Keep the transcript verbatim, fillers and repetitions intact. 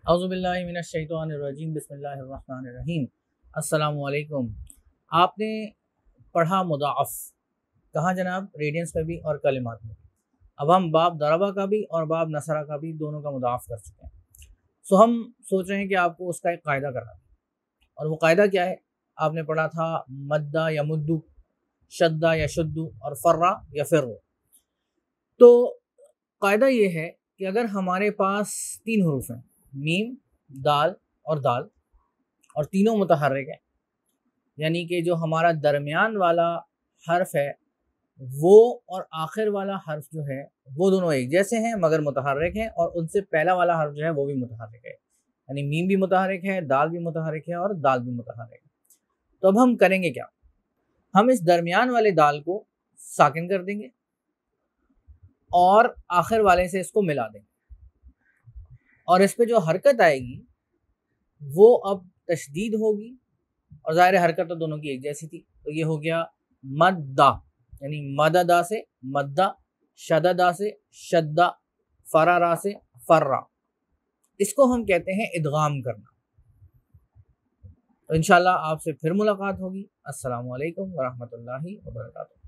اعوذ باللہ من الشیطان الرجیم، بسم اللہ الرحمن الرحیم۔ السلام علیکم۔ آپ نے پڑھا مضاعف، کہاں جناب؟ ریڈینس میں بھی اور کلمات میں بھی۔ اب ہم باب ضربہ کا بھی اور باب نصرہ کا بھی دونوں کا مضاعف کر چکے ہیں، سو ہم سوچ رہے ہیں کہ آپ کو اس کا ایک قاعدہ کرا دیں۔ اور وہ قاعدہ کیا ہے؟ آپ نے پڑھا تھا مدہ یا مدو، شدہ یا شدو، اور فرہ یا فرو۔ تو قاعدہ یہ ہے کہ اگر ہمارے پاس تین حروف ہیں، میم، دال اور دال، اور تینوں متحرک ہیں، یعنی کہ جو ہمارا درمیان والا حرف ہے وہ اور آخر والا حرف جو ہے وہ دونوں ایک جیسے ہیں مگر متحرک ہیں، اور ان سے پہلا والا حرف جو ہے وہ بھی متحرک ہے، یعنی میم بھی متحرک ہے، دال بھی متحرک ہے اور دال بھی متحرک ہے۔ تو اب ہم کریں گے کیا؟ ہم اس درمیان والے دال کو ساکن کر دیں گے اور آخر والے سے اس کو ملا دیں گے، اور اس پہ جو حرکت آئے گی وہ اب تشدید ہوگی، اور ظاہر حرکت تو دونوں کی ایک جیسی تھی، تو یہ ہو گیا مدہ، یعنی مددا سے مدہ، شددا سے شدہ، فرارا سے فرا۔ اس کو ہم کہتے ہیں ادغام کرنا۔ تو انشاءاللہ آپ سے پھر ملاقات ہوگی۔ السلام علیکم ورحمۃ اللہ وبرکاتہ۔